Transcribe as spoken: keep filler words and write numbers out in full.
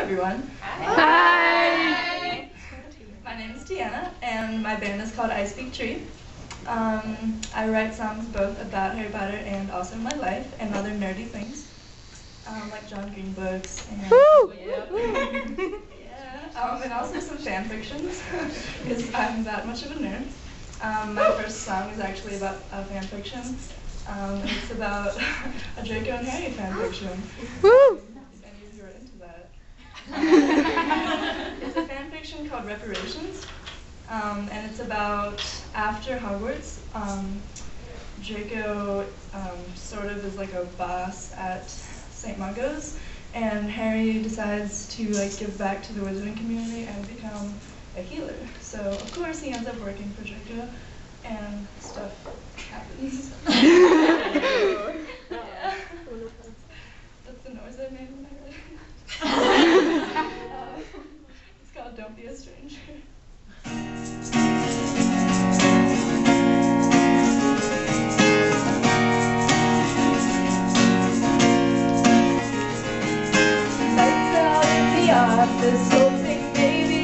everyone. Hi. My name is Tiana, and my band is called I Speak Tree. Um, I write songs both about Harry Potter and also my life and other nerdy things, um, like John Green books and Woo! yeah, yeah. Um, and also some fan fictions because I'm that much of a nerd. Um, my first song is actually about a fan fiction. Um, it's about a Draco and Harry fan fiction. Woo! If any of you are into that. It's a fan fiction called Reparations, um, and it's about after Hogwarts. Um, Draco um, sort of is like a boss at Saint Mungo's, and Harry decides to like give back to the wizarding community and become a healer. So of course he ends up working for Draco, and stuff happens. Yeah. That's the noise I made when I read it. uh, it's called Don't Be a Stranger. Lights out in the office, hoping maybe